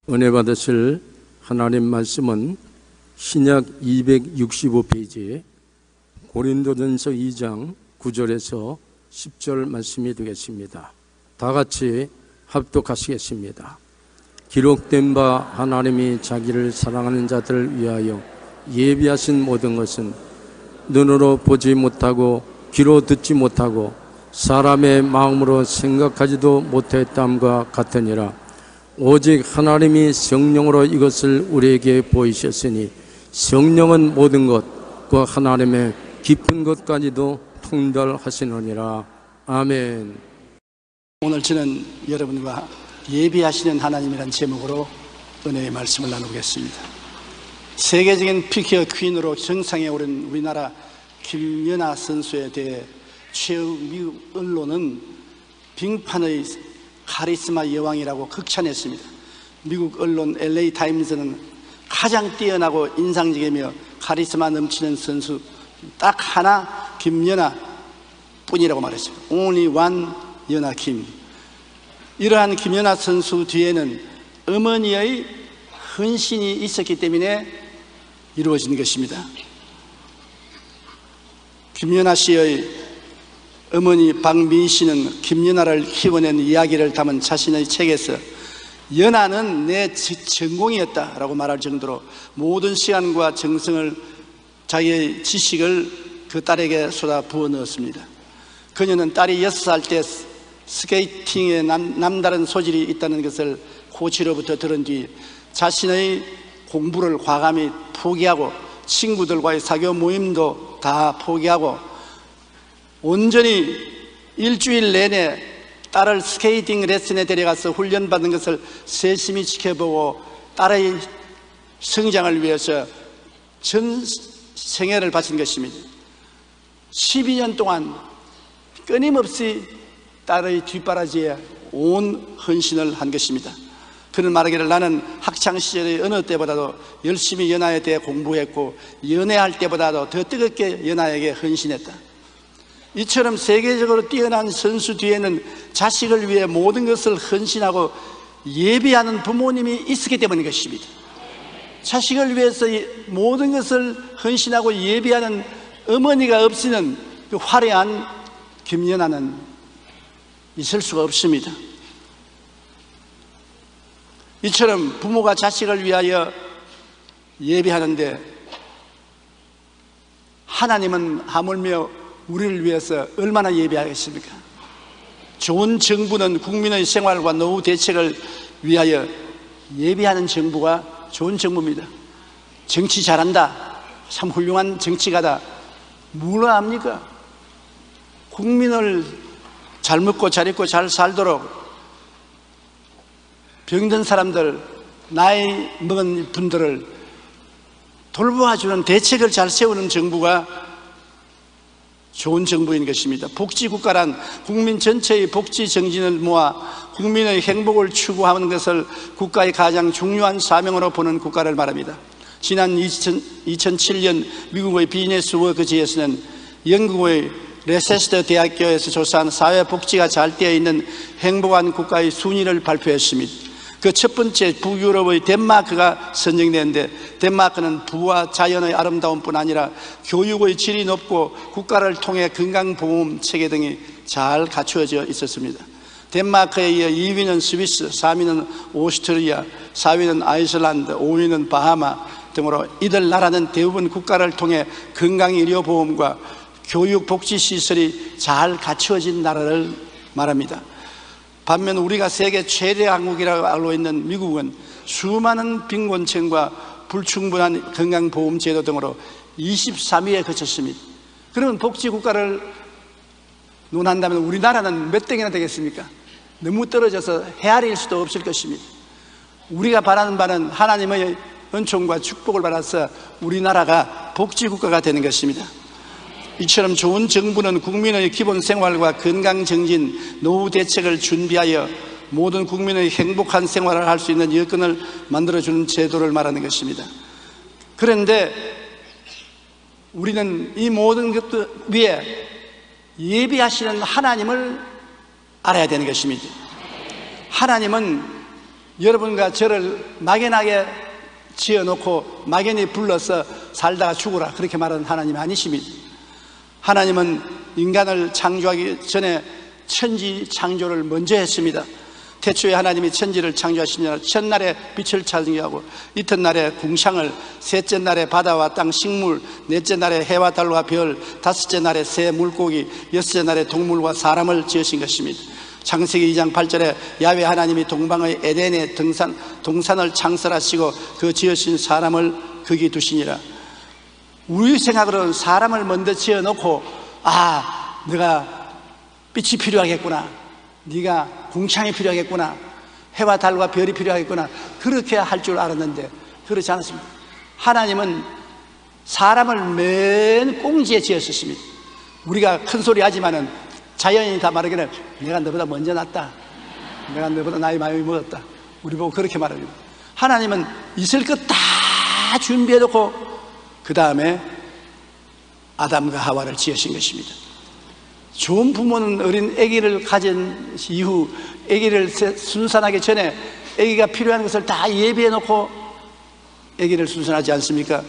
은혜 받으실 하나님 말씀은 신약 265페이지 고린도전서 2장 9절에서 10절 말씀이 되겠습니다. 다 같이 합독하시겠습니다. 기록된 바 하나님이 자기를 사랑하는 자들을 위하여 예비하신 모든 것은 눈으로 보지 못하고 귀로 듣지 못하고 사람의 마음으로 생각하지도 못했담과 같으니라. 오직 하나님이 성령으로 이것을 우리에게 보이셨으니 성령은 모든 것, 그 하나님의 깊은 것까지도 통달하시느니라. 아멘. 오늘 저는 여러분과 예비하시는 하나님이라는 제목으로 은혜의 말씀을 나누겠습니다. 세계적인 피겨 퀸으로 정상에 오른 우리나라 김연아 선수에 대해 최후 미국 언론은 빙판의 카리스마 여왕이라고 극찬했습니다. 미국 언론 LA 타임즈는 가장 뛰어나고 인상적이며 카리스마 넘치는 선수 딱 하나 김연아 뿐이라고 말했어요. Only one 연아 김. 이러한 김연아 선수 뒤에는 어머니의 헌신이 있었기 때문에 이루어진 것입니다. 김연아 씨의 어머니 박민 씨는 김연아를 키워낸 이야기를 담은 자신의 책에서 연아는 내 전공이었다라고 말할 정도로 모든 시간과 정성을, 자기의 지식을 그 딸에게 쏟아 부어 넣었습니다. 그녀는 딸이 6살 때 스케이팅에 남다른 소질이 있다는 것을 코치로부터 들은 뒤 자신의 공부를 과감히 포기하고 친구들과의 사교 모임도 다 포기하고 온전히 일주일 내내 딸을 스케이팅 레슨에 데려가서 훈련받는 것을 세심히 지켜보고 딸의 성장을 위해서 전 생애를 바친 것입니다. 12년 동안 끊임없이 딸의 뒷바라지에 온 헌신을 한 것입니다. 그는 말하기를 나는 학창시절의 어느 때보다도 열심히 연아에 대해 공부했고 연애할 때보다도 더 뜨겁게 연아에게 헌신했다. 이처럼 세계적으로 뛰어난 선수 뒤에는 자식을 위해 모든 것을 헌신하고 예비하는 부모님이 있었기 때문인 것입니다. 자식을 위해서 모든 것을 헌신하고 예비하는 어머니가 없이는 그 화려한 김연아는 있을 수가 없습니다. 이처럼 부모가 자식을 위하여 예비하는데 하나님은 하물며 우리를 위해서 얼마나 예비하겠습니까? 좋은 정부는 국민의 생활과 노후 대책을 위하여 예비하는 정부가 좋은 정부입니다. 정치 잘한다, 참 훌륭한 정치가다, 뭐라 합니까? 국민을 잘 먹고 잘 입고 잘 살도록 병든 사람들, 나이 먹은 분들을 돌보아주는 대책을 잘 세우는 정부가 좋은 정부인 것입니다. 복지국가란 국민 전체의 복지 정신을 모아 국민의 행복을 추구하는 것을 국가의 가장 중요한 사명으로 보는 국가를 말합니다. 지난 2007년 미국의 비즈니스 워크지에서는 영국의 레세스터 대학교에서 조사한 사회복지가 잘 되어 있는 행복한 국가의 순위를 발표했습니다. 그 첫 번째 북유럽의 덴마크가 선정되는데 덴마크는 부와 자연의 아름다움뿐 아니라 교육의 질이 높고 국가를 통해 건강보험 체계 등이 잘 갖추어져 있었습니다. 덴마크에 이어 2위는 스위스, 3위는 오스트리아, 4위는 아이슬란드, 5위는 바하마 등으로 이들 나라는 대부분 국가를 통해 건강의료보험과 교육복지시설이 잘 갖추어진 나라를 말합니다. 반면 우리가 세계 최대 강국이라고 알고 있는 미국은 수많은 빈곤층과 불충분한 건강보험제도 등으로 23위에 그쳤습니다. 그러면 복지국가를 논한다면 우리나라는 몇 등이나 되겠습니까? 너무 떨어져서 헤아릴 수도 없을 것입니다. 우리가 바라는 바는 하나님의 은총과 축복을 받아서 우리나라가 복지국가가 되는 것입니다. 이처럼 좋은 정부는 국민의 기본 생활과 건강 정진, 노후 대책을 준비하여 모든 국민의 행복한 생활을 할 수 있는 여건을 만들어주는 제도를 말하는 것입니다. 그런데 우리는 이 모든 것들 위에 예비하시는 하나님을 알아야 되는 것입니다. 하나님은 여러분과 저를 막연하게 지어놓고 막연히 불러서 살다가 죽으라 그렇게 말하는 하나님이 아니십니다. 하나님은 인간을 창조하기 전에 천지 창조를 먼저 했습니다. 태초에 하나님이 천지를 창조하시며 첫날에 빛을 창조하고 이튿날에 궁창을, 셋째 날에 바다와 땅 식물, 넷째 날에 해와 달과 별, 다섯째 날에 새 물고기, 여섯째 날에 동물과 사람을 지으신 것입니다. 창세기 2장 8절에 야훼 하나님이 동방의 에덴의 동산을 창설하시고 그 지으신 사람을 거기 두시니라. 우리 생각으로는 사람을 먼저 지어놓고 네가 빛이 필요하겠구나, 네가 궁창이 필요하겠구나, 해와 달과 별이 필요하겠구나 그렇게 할 줄 알았는데 그렇지 않습니다. 하나님은 사람을 맨 꽁지에 지었습니다. 우리가 큰 소리 하지만은 자연인이 다 말하기를 내가 너보다 먼저 났다, 내가 너보다 나이 많이 먹었다, 우리 보고 그렇게 말합니다. 하나님은 있을 것 다 준비해놓고 그 다음에 아담과 하와를 지으신 것입니다. 좋은 부모는 어린 아기를 가진 이후 아기를 순산하기 전에 아기가 필요한 것을 다 예비해 놓고 아기를 순산하지 않습니까?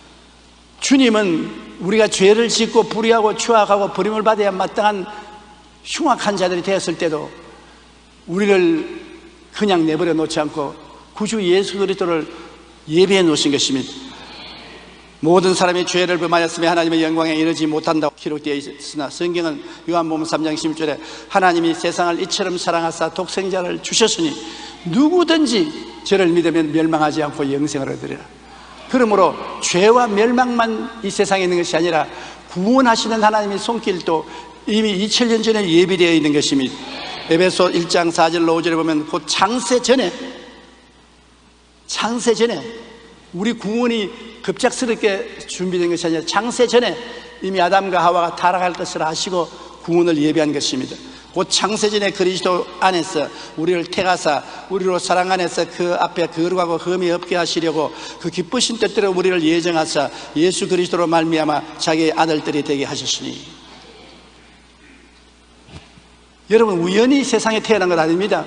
주님은 우리가 죄를 짓고 불의하고 추악하고 버림을 받아야 마땅한 흉악한 자들이 되었을 때도 우리를 그냥 내버려 놓지 않고 구주 예수 그리스도를 예비해 놓으신 것입니다. 모든 사람이 죄를 범하였으며 하나님의 영광에 이르지 못한다고 기록되어 있으나 성경은 요한복음 3장 16절에 하나님이 세상을 이처럼 사랑하사 독생자를 주셨으니 누구든지 저를 믿으면 멸망하지 않고 영생을 얻으리라. 그러므로 죄와 멸망만 이 세상에 있는 것이 아니라 구원하시는 하나님의 손길도 이미 2000년 전에 예비되어 있는 것입니다. 에베소 1장 4절로 5절에 보면 곧 창세 전에 우리 구원이 급작스럽게 준비된 것이 아니라 창세 전에 이미 아담과 하와가 타락할 것을 아시고 구원을 예비한 것입니다. 곧 창세 전에 그리스도 안에서 우리를 택하사 우리로 사랑 안에서 그 앞에 거룩하고 흠이 없게 하시려고 그 기쁘신 뜻대로 우리를 예정하사 예수 그리스도로 말미암아 자기의 아들들이 되게 하셨으니. 여러분, 우연히 세상에 태어난 것 아닙니다.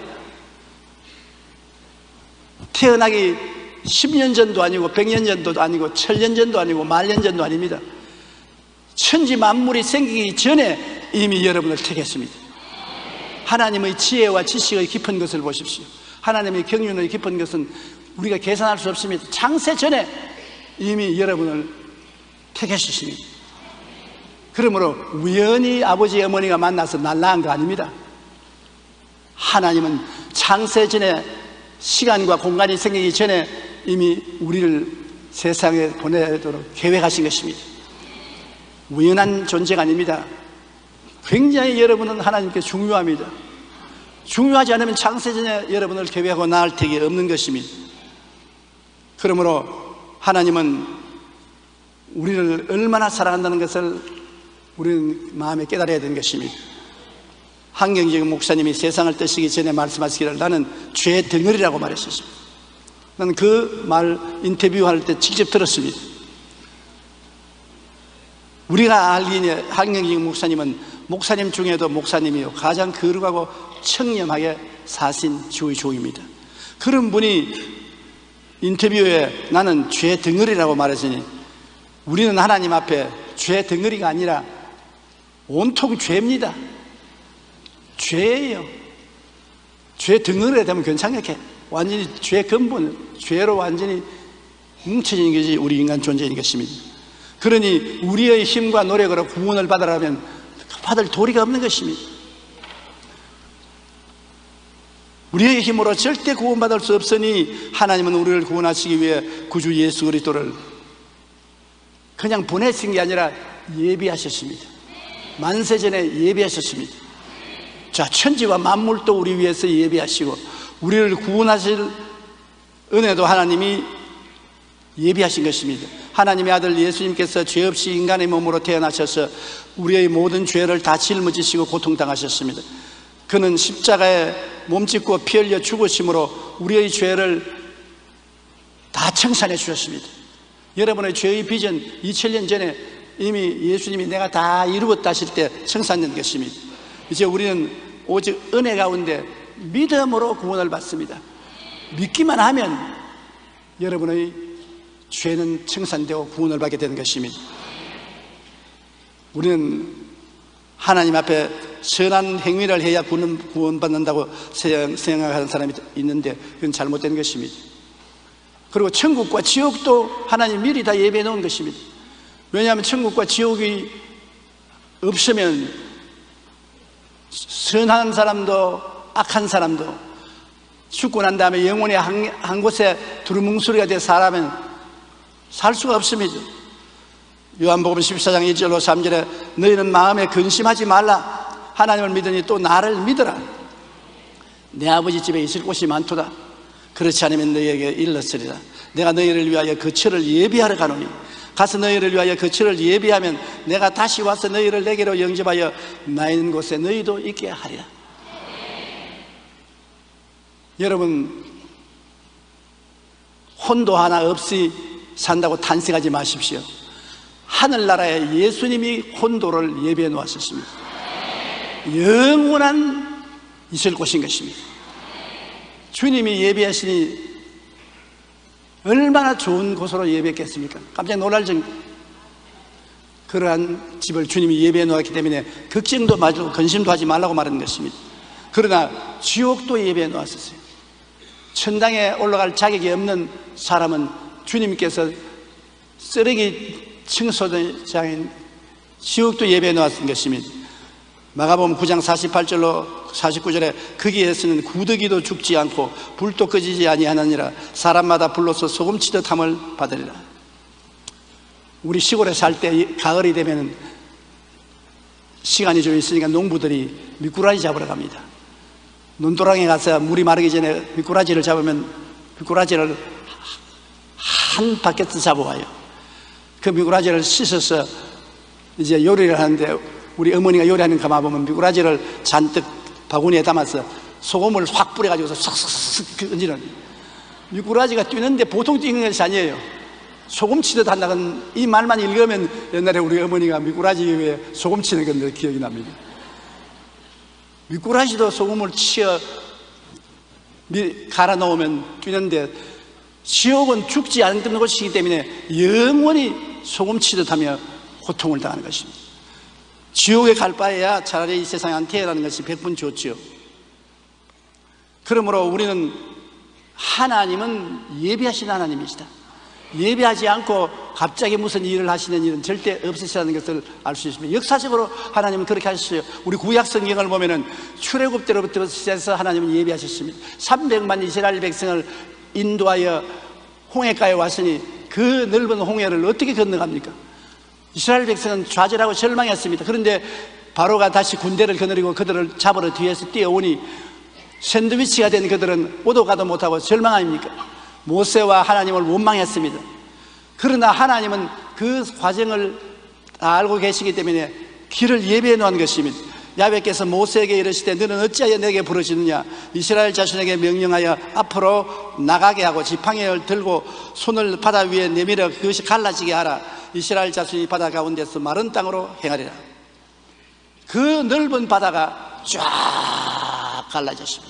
태어나기 10년 전도 아니고 100년 전도 아니고 1000년 전도 아니고 10,000년 전도 아닙니다. 천지 만물이 생기기 전에 이미 여러분을 택했습니다. 하나님의 지혜와 지식의 깊은 것을 보십시오. 하나님의 경륜의 깊은 것은 우리가 계산할 수 없습니다. 창세 전에 이미 여러분을 택했습니다. 그러므로 우연히 아버지 어머니가 만나서 날라간 거 아닙니다. 하나님은 창세 전에 시간과 공간이 생기기 전에 이미 우리를 세상에 보내도록 계획하신 것입니다. 우연한 존재가 아닙니다. 굉장히 여러분은 하나님께 중요합니다. 중요하지 않으면 창세전에 여러분을 계획하고 낳을 택이 없는 것입니다. 그러므로 하나님은 우리를 얼마나 사랑한다는 것을 우리는 마음에 깨달아야 되는 것입니다. 한경직 목사님이 세상을 떠시기 전에 말씀하시기를 나는 죄 덩어리라고 말했었습니다. 나는 그 말 인터뷰할 때 직접 들었습니다. 우리가 알기에 한경직 목사님은 목사님 중에도 목사님이요 가장 거룩하고 청렴하게 사신 주의 종입니다. 그런 분이 인터뷰에 나는 죄 덩어리라고 말했으니 우리는 하나님 앞에 죄 덩어리가 아니라 온통 죄입니다. 죄예요. 죄 덩어리가 되면 괜찮게 완전히 죄 근본, 죄로 완전히 뭉쳐지는 것이 우리 인간 존재인 것입니다. 그러니 우리의 힘과 노력으로 구원을 받으려면 받을 도리가 없는 것입니다. 우리의 힘으로 절대 구원받을 수 없으니 하나님은 우리를 구원하시기 위해 구주 예수 그리스도를 그냥 보내신 게 아니라 예비하셨습니다. 만세전에 예비하셨습니다. 자, 천지와 만물도 우리 위해서 예비하시고 우리를 구원하실 은혜도 하나님이 예비하신 것입니다. 하나님의 아들 예수님께서 죄 없이 인간의 몸으로 태어나셔서 우리의 모든 죄를 다 짊어지시고 고통당하셨습니다. 그는 십자가에 몸짓고 피 흘려 죽으심으로 우리의 죄를 다 청산해 주셨습니다. 여러분의 죄의 빚은 2000년 전에 이미 예수님이 내가 다 이루었다 하실 때 청산된 것입니다. 이제 우리는 오직 은혜 가운데 믿음으로 구원을 받습니다. 믿기만 하면 여러분의 죄는 청산되고 구원을 받게 되는 것입니다. 우리는 하나님 앞에 선한 행위를 해야 구원받는다고 생각하는 사람이 있는데 그건 잘못된 것입니다. 그리고 천국과 지옥도 하나님 미리 다 예배해 놓은 것입니다. 왜냐하면 천국과 지옥이 없으면 선한 사람도 악한 사람도 죽고 난 다음에 영원히 한 곳에 두루뭉술이가 돼 살아면 살 수가 없습니다. 요한복음 14장 1절로 3절에 너희는 마음에 근심하지 말라. 하나님을 믿으니 또 나를 믿어라. 내 아버지 집에 있을 곳이 많도다. 그렇지 않으면 너희에게 일렀으리라. 내가 너희를 위하여 거처를 예비하러 가노니 가서 너희를 위하여 거처를 예비하면 내가 다시 와서 너희를 내게로 영접하여 나 있는 곳에 너희도 있게 하리라. 여러분, 혼도 하나 없이 산다고 탄식하지 마십시오. 하늘나라에 예수님이 혼도를 예비해 놓았었습니다. 영원한 있을 곳인 것입니다. 주님이 예비하시니 얼마나 좋은 곳으로 예비했겠습니까? 깜짝 놀랄 정도. 그러한 집을 주님이 예비해 놓았기 때문에 걱정도 마시고 근심도 하지 말라고 말하는 것입니다. 그러나 지옥도 예비해 놓았었어요. 천당에 올라갈 자격이 없는 사람은 주님께서 쓰레기 청소장인 지옥도 예배해 놓았던 것입니다. 마가복음 9장 48절로 49절에 거기에서는 구더기도 죽지 않고 불도 꺼지지 아니하느니라. 사람마다 불로서 소금치듯 함을 받으리라. 우리 시골에 살 때 가을이 되면 시간이 좀 있으니까 농부들이 미꾸라지 잡으러 갑니다. 논두렁에 가서 물이 마르기 전에 미꾸라지를 잡으면 미꾸라지를 한 바켓을 잡아와요. 그 미꾸라지를 씻어서 이제 요리를 하는데 우리 어머니가 요리하는 가마 보면 미꾸라지를 잔뜩 바구니에 담아서 소금을 확 뿌려가지고서 쏙쏙쏙 얹는. 미꾸라지가 뛰는데 보통 뛰는 것이 아니에요. 소금 치듯 한다는 이 말만 읽으면 옛날에 우리 어머니가 미꾸라지 위에 소금 치는 건데 기억이 납니다. 미꾸라지도 소금을 치어 갈아 놓으면 뛰는데 지옥은 죽지 않는 곳이기 때문에 영원히 소금 치듯 하며 고통을 당하는 것입니다. 지옥에 갈 바에야 차라리 이 세상에 안 태어나는 것이 100번 좋지요. 그러므로 우리는 하나님은 예비하신 하나님이시다. 예비하지 않고 갑자기 무슨 일을 하시는 일은 절대 없으시다는 것을 알 수 있습니다. 역사적으로 하나님은 그렇게 하셨어요. 우리 구약 성경을 보면은 출애굽 때로부터 시작해서 하나님은 예비하셨습니다. 300만 이스라엘 백성을 인도하여 홍해가에 왔으니 그 넓은 홍해를 어떻게 건너갑니까? 이스라엘 백성은 좌절하고 절망했습니다. 그런데 바로가 다시 군대를 거느리고 그들을 잡으러 뒤에서 뛰어오니 샌드위치가 된 그들은 오도 가도 못하고 절망 아닙니까? 모세와 하나님을 원망했습니다. 그러나 하나님은 그 과정을 다 알고 계시기 때문에 길을 예비해 놓은 것입니다. 야훼께서 모세에게 이르시되 너는 어찌하여 내게 부르시느냐? 이스라엘 자손에게 명령하여 앞으로 나가게 하고 지팡이를 들고 손을 바다 위에 내밀어 그것이 갈라지게 하라. 이스라엘 자손이 바다 가운데서 마른 땅으로 행하리라. 그 넓은 바다가 쫙 갈라졌습니다.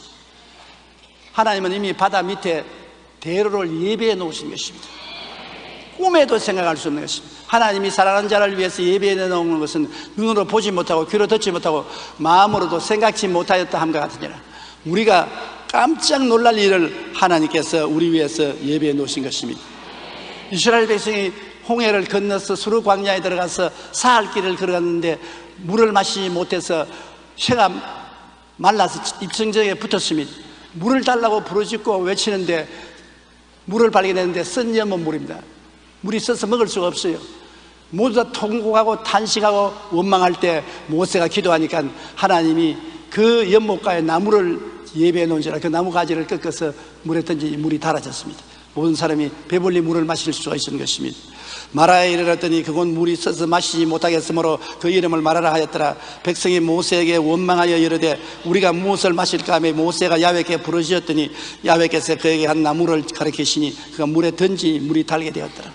하나님은 이미 바다 밑에 대로를 예비해 놓으신 것입니다. 꿈에도 생각할 수 없는 것입니다. 하나님이 사랑하는 자를 위해서 예비해 놓은 것은 눈으로 보지 못하고 귀로 듣지 못하고 마음으로도 생각지 못하였다 함과 같으니라. 우리가 깜짝 놀랄 일을 하나님께서 우리 위해서 예비해 놓으신 것입니다. 이스라엘 백성이 홍해를 건너서 수르 광야에 들어가서 사할 길을 걸어갔는데 물을 마시지 못해서 혀가 말라서 입성정에 붙었습니다. 물을 달라고 부르짖고 외치는데 물을 발견했는데 쓴 연못 물입니다. 물이 써서 먹을 수가 없어요. 모두 다 통곡하고 탄식하고 원망할 때 모세가 기도하니까 하나님이 그 연못가에 나무를 예배해 놓은지라 그 나무 가지를 꺾어서 물에 던지니 물이 달아졌습니다. 모든 사람이 배불리 물을 마실 수가 있는 것입니다. 마라에 이르렀더니 그곳 물이 써서 마시지 못하겠으므로 그 이름을 마라라 하였더라. 백성이 모세에게 원망하여 이르되 우리가 무엇을 마실까 하며 모세가 야훼께 부르짖었더니 야훼께서 그에게 한 나무를 가리키시니 그가 물에 던지니 물이 달게 되었더라.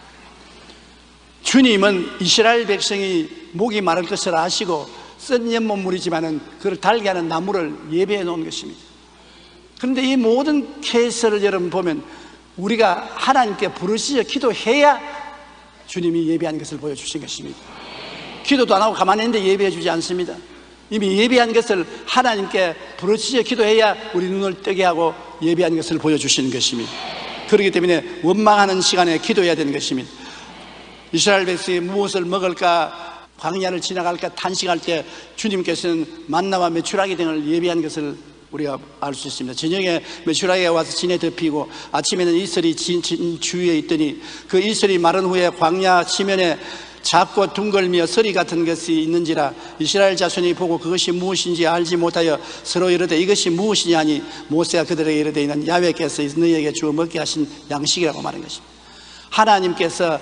주님은 이스라엘 백성이 목이 마를 것을 아시고 쓴 연못 물이지만은 그를 달게 하는 나무를 예배해 놓은 것입니다. 그런데 이 모든 케이스를 여러분 보면 우리가 하나님께 부르짖어 기도해야 주님이 예배한 것을 보여주신 것입니다. 기도도 안 하고 가만히 있는데 예배해 주지 않습니다. 이미 예배한 것을 하나님께 부르짖어 기도해야 우리 눈을 뜨게 하고 예배한 것을 보여주시는 것입니다. 그렇기 때문에 원망하는 시간에 기도해야 되는 것입니다. 이스라엘 백성이 무엇을 먹을까, 광야를 지나갈까 탄식할 때 주님께서는 만나와 메추라기 등을 예비한 것을 우리가 알 수 있습니다. 저녁에 메추라기가 와서 진에 덮이고 아침에는 이슬이 진 주위에 있더니 그 이슬이 마른 후에 광야 지면에 작고 둥글며 서리 같은 것이 있는지라 이스라엘 자손이 보고 그것이 무엇인지 알지 못하여 서로 이르되 이것이 무엇이냐 하니 모세가 그들에게 이르되 이는 야훼께서 너희에게 주어 먹게 하신 양식이라고 말한 것입니다. 하나님께서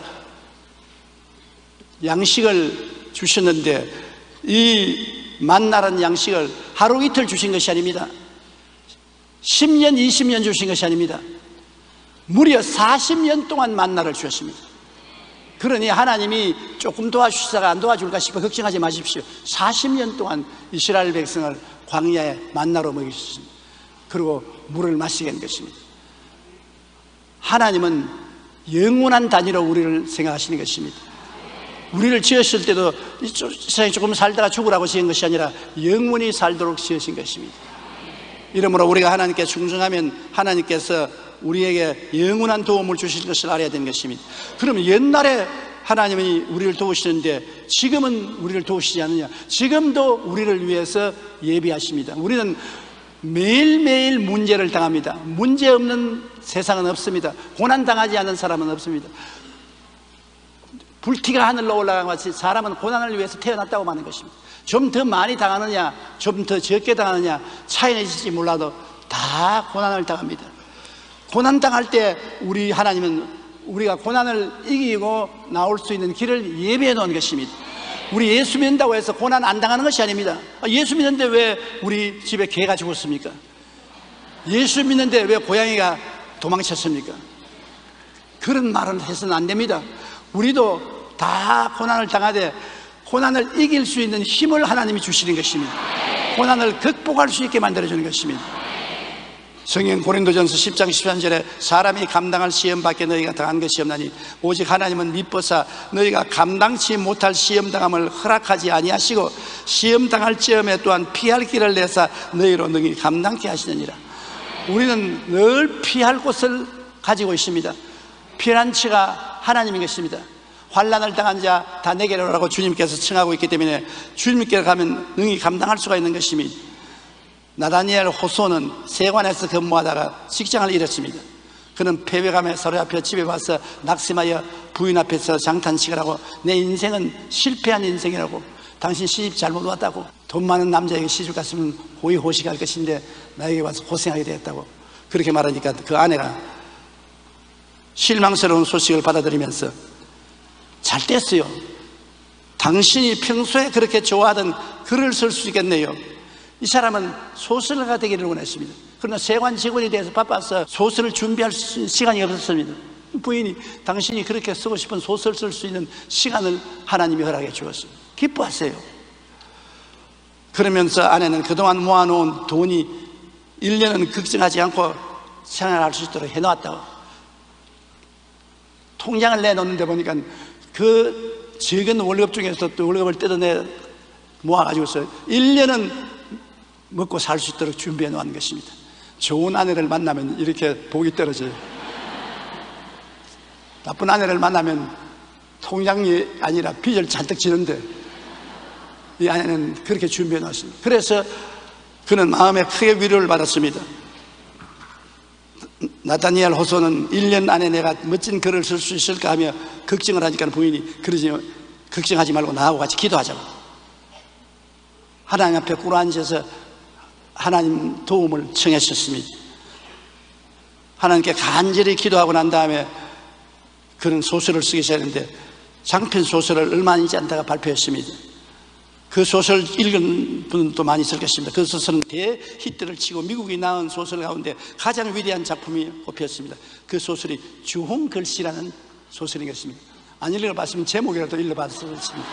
양식을 주셨는데 이 만나라는 양식을 하루 이틀 주신 것이 아닙니다. 10년 20년 주신 것이 아닙니다. 무려 40년 동안 만나를 주셨습니다. 그러니 하나님이 조금 도와주시다가 안 도와줄까 싶어 걱정하지 마십시오. 40년 동안 이스라엘 백성을 광야에 만나로 먹이셨습니다. 그리고 물을 마시게 한 것입니다. 하나님은 영원한 단위로 우리를 생각하시는 것입니다. 우리를 지었을 때도 이 세상에 조금 살다가 죽으라고 지은 것이 아니라 영원히 살도록 지으신 것입니다. 이러므로 우리가 하나님께 충성하면 하나님께서 우리에게 영원한 도움을 주실 것을 알아야 되는 것입니다. 그러면 옛날에 하나님이 우리를 도우시는데 지금은 우리를 도우시지 않느냐? 지금도 우리를 위해서 예비하십니다. 우리는 매일매일 문제를 당합니다. 문제 없는 세상은 없습니다. 고난당하지 않는 사람은 없습니다. 불티가 하늘로 올라간 것이 사람은 고난을 위해서 태어났다고 하는 것입니다. 좀 더 많이 당하느냐 좀 더 적게 당하느냐 차이는 있을지 몰라도 다 고난을 당합니다. 고난 당할 때 우리 하나님은 우리가 고난을 이기고 나올 수 있는 길을 예비해 놓은 것입니다. 우리 예수 믿는다고 해서 고난 안 당하는 것이 아닙니다. 예수 믿는데 왜 우리 집에 개가 죽었습니까? 예수 믿는데 왜 고양이가 도망쳤습니까? 그런 말은 해서는 안 됩니다. 우리도 다 고난을 당하되 고난을 이길 수 있는 힘을 하나님이 주시는 것입니다. 고난을 극복할 수 있게 만들어주는 것입니다. 성경 고린도전서 10장 13절에 사람이 감당할 시험 밖에 너희가 당한 것이 없나니 오직 하나님은 미뻐사 너희가 감당치 못할 시험 당함을 허락하지 아니하시고 시험 당할 즈음에 또한 피할 길을 내사 너희로 능히 감당케 하시느니라. 우리는 늘 피할 곳을 가지고 있습니다. 피난처가 하나님인 것입니다. 환난을 당한 자 다 내게로 오라고 주님께서 청하고 있기 때문에 주님께 가면 능히 감당할 수가 있는 것입니다. 나다니엘 호소는 세관에서 근무하다가 직장을 잃었습니다. 그는 패배감에 사로잡혀 집에 와서 낙심하여 부인 앞에서 장탄식을 하고 내 인생은 실패한 인생이라고, 당신 시집 잘못 왔다고, 돈 많은 남자에게 시집 갔으면 호의호식할 것인데 나에게 와서 고생하게 되었다고 그렇게 말하니까 그 아내가 실망스러운 소식을 받아들이면서 잘 됐어요. 당신이 평소에 그렇게 좋아하던 글을 쓸 수 있겠네요. 이 사람은 소설가가 되기를 원했습니다. 그러나 세관 직원이 돼서 바빠서 소설을 준비할 시간이 없었습니다. 부인이 당신이 그렇게 쓰고 싶은 소설 쓸 수 있는 시간을 하나님이 허락해 주었어요. 기뻐하세요. 그러면서 아내는 그동안 모아놓은 돈이 1년은 걱정하지 않고 생활할 수 있도록 해놓았다고. 통장을 내놓는데 보니까 그 적은 월급 중에서 또 월급을 뜯어내 모아가지고서 1년은 먹고 살 수 있도록 준비해 놓은 것입니다. 좋은 아내를 만나면 이렇게 복이 떨어져요. 나쁜 아내를 만나면 통장이 아니라 빚을 잔뜩 지는데 이 아내는 그렇게 준비해 놓았습니다. 그래서 그는 마음에 크게 위로를 받았습니다. 나다니엘 호소는 1년 안에 내가 멋진 글을 쓸 수 있을까 하며 걱정을 하니까 부인이 그러지 걱정하지 말고 나하고 같이 기도하자고. 하나님 앞에 꿇어앉아서 하나님 도움을 청했었습니다. 하나님께 간절히 기도하고 난 다음에 그는 소설을 쓰기 시작했는데 장편 소설을 얼마 있지 않다가 발표했습니다. 그 소설 읽은 분도 많이 있을 것입니다. 그 소설은 대히트를 치고 미국이 낳은 소설 가운데 가장 위대한 작품이 꼽혔습니다. 그 소설이 주홍글씨라는 소설인 것입니다. 안 읽어봤으면 제목이라도 읽어봤을 것입니다.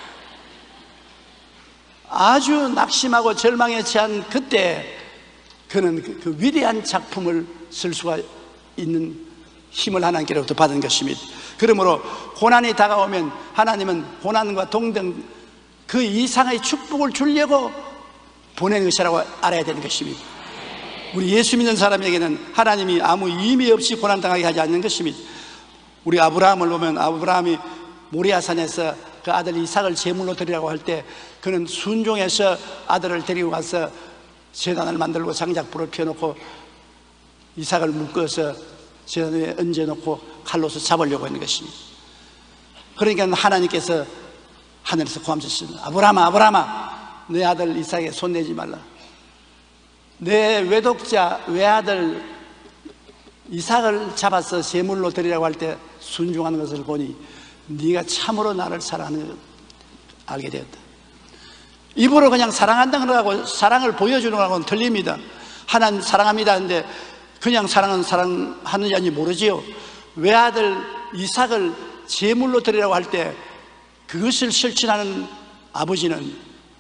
아주 낙심하고 절망에 처한 그때 그는 그 위대한 작품을 쓸 수가 있는 힘을 하나님께로부터 받은 것입니다. 그러므로 고난이 다가오면 하나님은 고난과 동등 그 이상의 축복을 주려고 보내는 것이라고 알아야 되는 것입니다. 우리 예수 믿는 사람에게는 하나님이 아무 의미 없이 고난당하게 하지 않는 것입니다. 우리 아브라함을 보면 아브라함이 모리아산에서 그 아들 이삭을 제물로 드리라고 할 때 그는 순종해서 아들을 데리고 가서 제단을 만들고 장작불을 펴놓고 이삭을 묶어서 제단 위에 얹어놓고 칼로서 잡으려고 하는 것입니다. 그러니까 하나님께서 하늘에서 고함쳤습니다. 아브라함아, 아브라함아, 내 아들 이삭에 손내지 말라. 내 외독자 외아들 이삭을 잡아서 제물로 드리라고 할 때 순종하는 것을 보니 네가 참으로 나를 사랑하는 걸 알게 되었다. 입으로 그냥 사랑한다는 거하고 사랑을 보여주는 거하고는 틀립니다. 하나님 사랑합니다 하는데 그냥 사랑하느냐 아니 모르지요. 외아들 이삭을 제물로 드리라고 할 때 그것을 실천하는 아버지는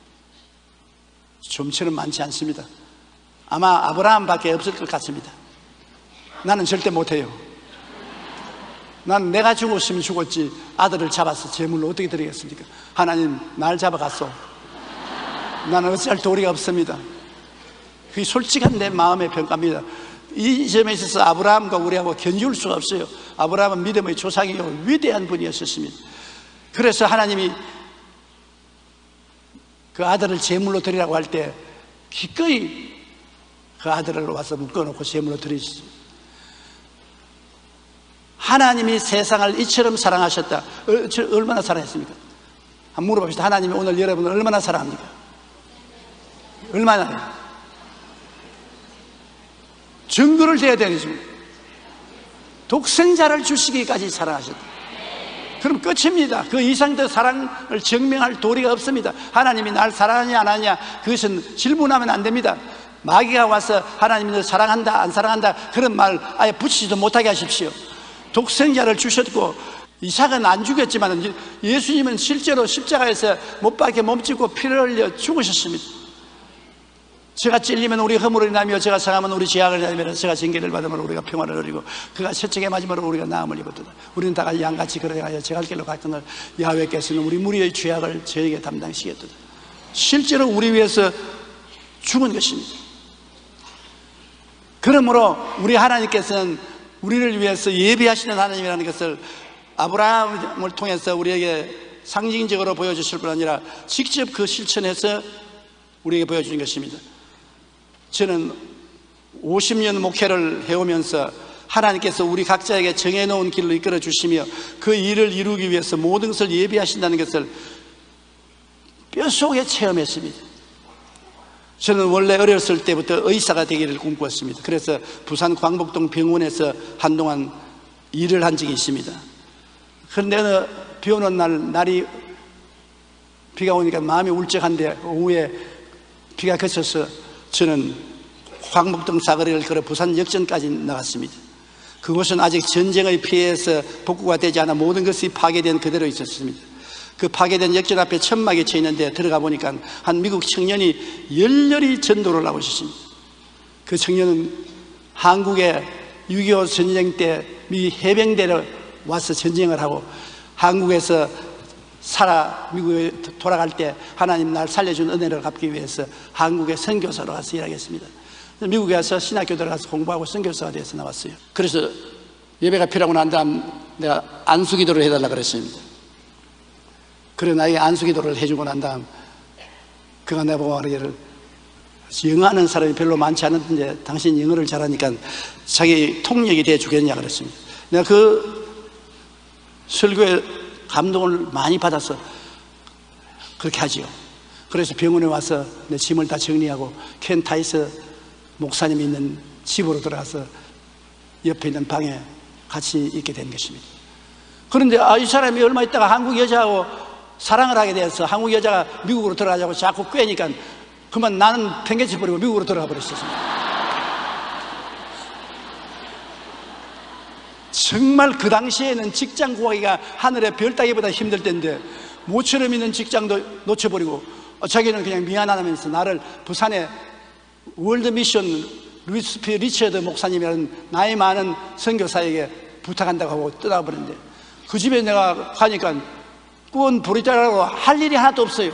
좀처럼 많지 않습니다. 아마 아브라함밖에 없을 것 같습니다. 나는 절대 못해요. 난 내가 죽었으면 죽었지 아들을 잡아서 제물로 어떻게 드리겠습니까? 하나님 날 잡아갔소. 나는 어찌할 도리가 없습니다. 그게 솔직한 내 마음의 평가입니다. 이 점에 있어서 아브라함과 우리하고 견줄 수가 없어요. 아브라함은 믿음의 조상이요 위대한 분이었습니다. 그래서 하나님이 그 아들을 제물로 드리라고 할 때 기꺼이 그 아들을 와서 묶어놓고 제물로 드리셨습니다. 하나님이 세상을 이처럼 사랑하셨다. 얼마나 사랑했습니까? 한번 물어봅시다. 하나님이 오늘 여러분을 얼마나 사랑합니까? 얼마나요? 증거를 대야 되겠습니다. 독생자를 주시기까지 사랑하셨다. 그럼 끝입니다. 그 이상 더 사랑을 증명할 도리가 없습니다. 하나님이 날 사랑하냐 안 하냐 그것은 질문하면 안 됩니다. 마귀가 와서 하나님이 너 사랑한다 안 사랑한다 그런 말 아예 붙이지도 못하게 하십시오. 독생자를 주셨고 이삭은 안 죽였지만 예수님은 실제로 십자가에서 못 박혀 몸짓고 피를 흘려 죽으셨습니다. 제가 찔리면 우리 허물을 인하며 제가 상하면 우리 죄악을 인하며 제가 징계를 받으면 우리가 평화를 누리고 그가 채찍에 맞으므로 우리가 나음을 입었도다. 우리는 다 같이 양같이 걸어가야 제갈 길로 갔거늘 야훼께서는 우리 무리의 죄악을 저에게 담당시켰도다. 실제로 우리 위해서 죽은 것입니다. 그러므로 우리 하나님께서는 우리를 위해서 예비하시는 하나님이라는 것을 아브라함을 통해서 우리에게 상징적으로 보여주실 뿐 아니라 직접 그 실천해서 우리에게 보여주는 것입니다. 저는 50년 목회를 해오면서 하나님께서 우리 각자에게 정해놓은 길로 이끌어 주시며 그 일을 이루기 위해서 모든 것을 예비하신다는 것을 뼛속에 체험했습니다. 저는 원래 어렸을 때부터 의사가 되기를 꿈꾸었습니다. 그래서 부산 광복동 병원에서 한동안 일을 한 적이 있습니다. 그런데 어느 비 오는 날이 비가 오니까 마음이 울적한데 오후에 비가 그쳐서 저는 광복동 사거리를 걸어 부산 역전까지 나갔습니다. 그곳은 아직 전쟁의 피해에서 복구가 되지 않아 모든 것이 파괴된 그대로 있었습니다. 그 파괴된 역전 앞에 천막이 쳐 있는데 들어가 보니까 한 미국 청년이 열렬히 전도를 하고 있었습니다. 그 청년은 한국에 6.25 전쟁 때 미 해병대로 와서 전쟁을 하고 한국에서 미국에 돌아갈 때 하나님 날 살려준 은혜를 갚기 위해서 한국에 선교사로 가서 일하겠습니다. 미국에 가서 신학교 들어가서 공부하고 선교사가 돼서 나왔어요. 그래서 예배가 필요하고 난 다음 내가 안수기도를 해달라 그랬습니다. 그래 나에게 안수기도를 해주고 난 다음 그가 내보고 하기를 영어하는 사람이 별로 많지 않은데 당신 영어를 잘하니까 자기 통역이 돼 주겠냐 그랬습니다. 내가 그 설교에 감동을 많이 받아서 그렇게 하지요. 그래서 병원에 와서 내 짐을 다 정리하고 켄 타이스 목사님이 있는 집으로 들어가서 옆에 있는 방에 같이 있게 된 것입니다. 그런데 이 사람이 얼마 있다가 한국 여자하고 사랑을 하게 돼서 한국 여자가 미국으로 들어가자고 자꾸 꿰니까 그만 나는 팽개쳐 버리고 미국으로 들어가 버렸습니다. 정말 그 당시에는 직장 구하기가 하늘의 별 따기보다 힘들 때인데 모처럼 있는 직장도 놓쳐버리고 자기는 그냥 미안하면서 나를 부산에 월드 미션 루이스 P. 리처드 목사님이라는 나이 많은 선교사에게 부탁한다고 하고 떠나버렸는데, 그 집에 내가 가니까 구원 부르자라고 할 일이 하나도 없어요.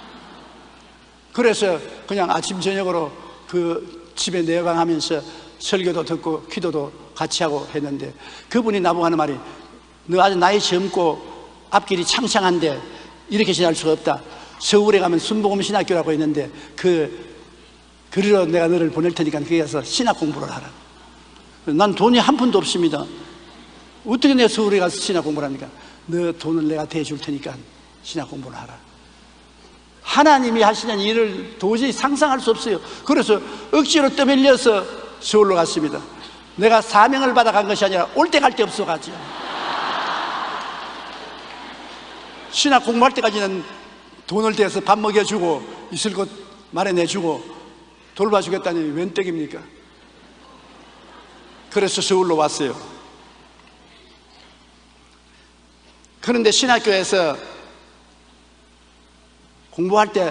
그래서 그냥 아침 저녁으로 그 집에 내방하면서 설교도 듣고 기도도 같이 하고 했는데, 그분이 나보고 하는 말이, 너 아주 나이 젊고 앞길이 창창한데 이렇게 지날 수가 없다. 서울에 가면 순복음 신학교라고 있는데 그리로 내가 너를 보낼 테니까 거기 가서 신학 공부를 하라. 난 돈이 한 푼도 없습니다. 어떻게 내가 서울에 가서 신학 공부를 합니까? 너 돈을 내가 대줄 테니까 신학 공부를 하라. 하나님이 하시는 일을 도저히 상상할 수 없어요. 그래서 억지로 떠밀려서 서울로 갔습니다. 내가 사명을 받아 간 것이 아니라 올 때 갈 데 없어 가지요. 신학 공부할 때까지는 돈을 대서 밥 먹여주고 있을 곳 마련해주고 돌봐주겠다니 웬 떡입니까? 그래서 서울로 왔어요. 그런데 신학교에서 공부할 때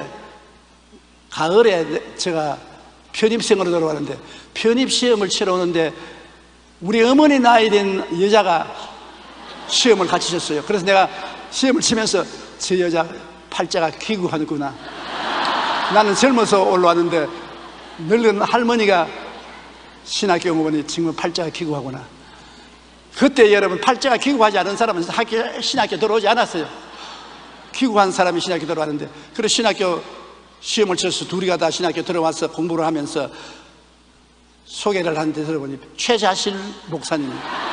가을에 제가 편입생으로 들어왔는데, 편입시험을 치러 오는데 우리 어머니 나이 된 여자가 시험을 같이 쳤어요. 그래서 내가 시험을 치면서 저 여자 팔자가 귀국하는구나. 나는 젊어서 올라왔는데 늙은 할머니가 신학교 공무원이 지금 팔자가 귀국하구나. 그때 여러분, 팔자가 귀국하지 않은 사람은 신학교 들어오지 않았어요. 귀국한 사람이 신학교 들어왔는데, 그래서 신학교 시험을 쳐서 둘이가 다 신학교 들어와서 공부를 하면서 소개를 하는데 들어보니 최자실 목사님.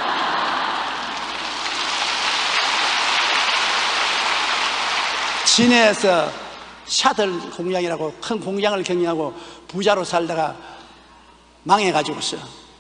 진해에서 샤들 공장이라고 큰 공장을 경영하고 부자로 살다가 망해가지고서